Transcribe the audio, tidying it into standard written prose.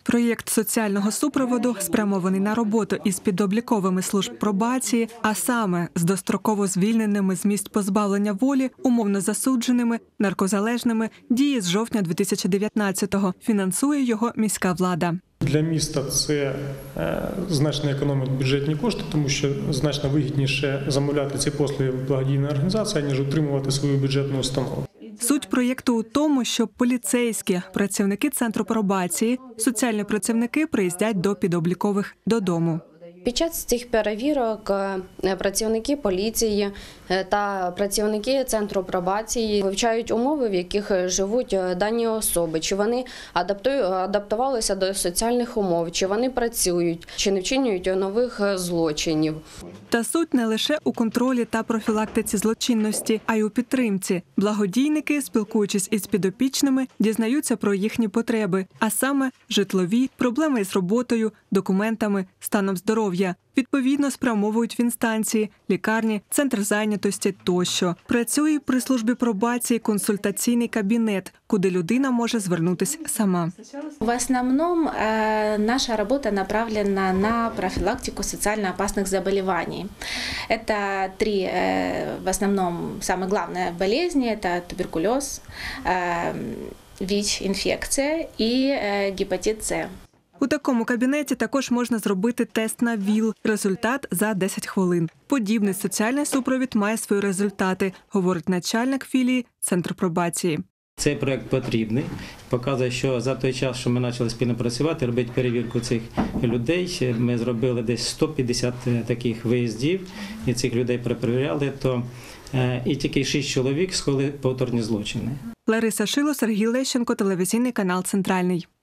Проєкт соціального супроводу спрямований на роботу із підобліковими служб пробації, а саме з достроково звільненими з місць позбавлення волі, умовно засудженими, наркозалежними, діє з жовтня 2019-го. Фінансує його міська влада. Для міста це значно економить бюджетні кошти, тому що значно вигідніше замовляти ці послуги в благодійній організації, ніж утримувати свою бюджетну установу. Суть проєкту у тому, що поліцейські, працівники центру пробації, соціальні працівники приїздять до підоблікових додому. Під час цих перевірок працівники поліції та працівники центру пробації вивчають умови, в яких живуть дані особи, чи вони адаптувалися до соціальних умов, чи вони працюють, чи не вчинюють нових злочинів. Та суть не лише у контролі та профілактиці злочинності, а й у підтримці. Благодійники, спілкуючись із підопічними, дізнаються про їхні потреби, а саме житлові, проблеми із роботою, документами, станом здоров'я. Відповідно, спрямовують в інстанції, лікарні, центр зайнятості тощо. Працює при службі пробації консультаційний кабінет, куди людина може звернутися сама. В основном наша работа направлена на профилактику социально опасных заболеваний. Это три, в основном, самые главные болезни – это туберкулез, ВИЧ-инфекция и гепатит С. У такому кабінеті також можна зробити тест на ВІЛ. Результат за 10 хвилин. Подібний соціальний супровід має свої результати, говорить начальник філії Центру пробації. Цей проект потрібний, показує, що за той час, що ми почали спільно працювати, робити перевірку цих людей, ми зробили десь 150 таких виїздів, і цих людей перепровіряли, то і тільки 6 чоловік скоїли повторні злочини. Лариса Шило, Сергій Лещенко, телевізійний канал «Центральний».